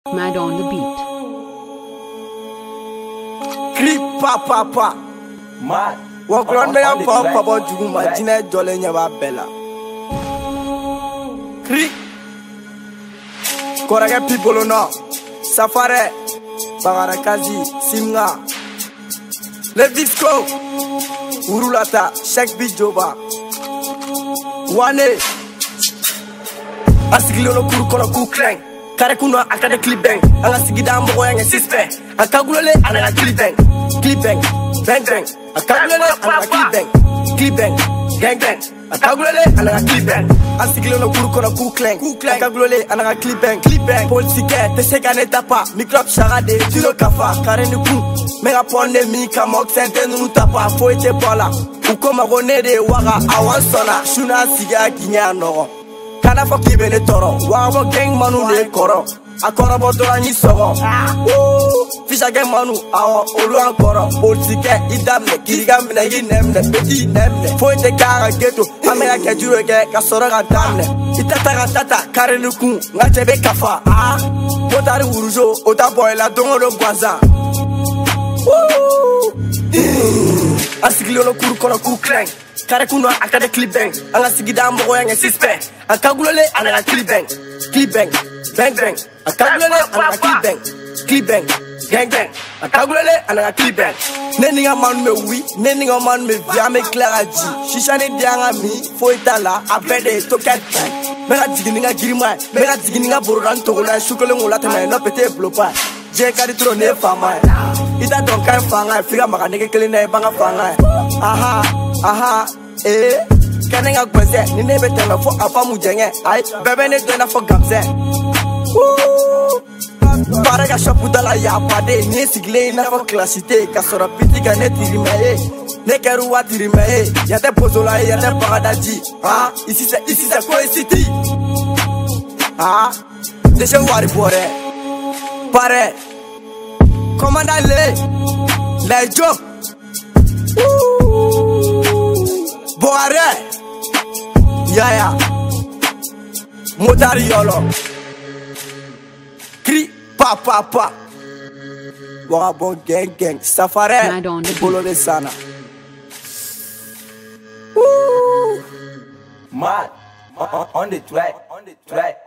Mad on the beat. Clip pa. Mad. Walk around me and pop about you, my dinner dollar never bella. Clip. Koraga people no. Safari. Bagarakazi. Simga. Let this go. Urulata. Shake big joba. Wane. Asigilo no kuru kono kuklang. Kare kuno akade clip bang. Anga sigida mbogo yange sispe. Akagulole anaga clip bang. Clip bang. Bang bang. Akagulole anaga clip bang. Clip bang. Gang bang. Akagulole anaga clip bang. Asigilo no kuru kono kuklang. Akagulole anaga clip bang. Clip bang. Politique te segane tapa. Microbe charade tiro kafa. Kare ni ku. Mega ponne mi kamok sente nunu tapa. Foite bola. Ukoma gonede waga awansona. Shuna siga kinya no. Kana fo kibele toro wabo gang manu le koro akoro bo dola ni sogo fisha gang manu awo olu ankoro politike idamne kiriga mena yinemne beti nemne fo te kara geto amera ke juro ke kasoro ga damne tata kare nuku ngate be kafa botari urujo ota boy la dongo do gwaza asigilo no kuru kono kukleng kare kuno akade clip bang anga sigida mbogo yange sispe akagulole anaga clip bang bang bang akagulole anaga clip bang gang bang akagulole anaga clip bang neninga man me oui neninga man me via me claraji shisha ne dianga mi foitala abede to cat mera digininga girima mera digininga borodan to la shukole ngola tama no pete blopa je kadi tro ne fama ita don kan fanga figa maka nege kele na banga fanga aha kanenga kwese ni nebe tena fo afa mujenge ai bebe ne tena fo gamze paraga shaputa la ya pade ni sigle na fo classité kasora pitika ne tirimaye ne keru wa tirimaye ya te pozola ya te paradaji ici c'est quoi city déjà wari bore pare commandant les jobs Boare Yaya Motari yolo Cri pa Waka bon gang Safari Bolo de sana Mad on the track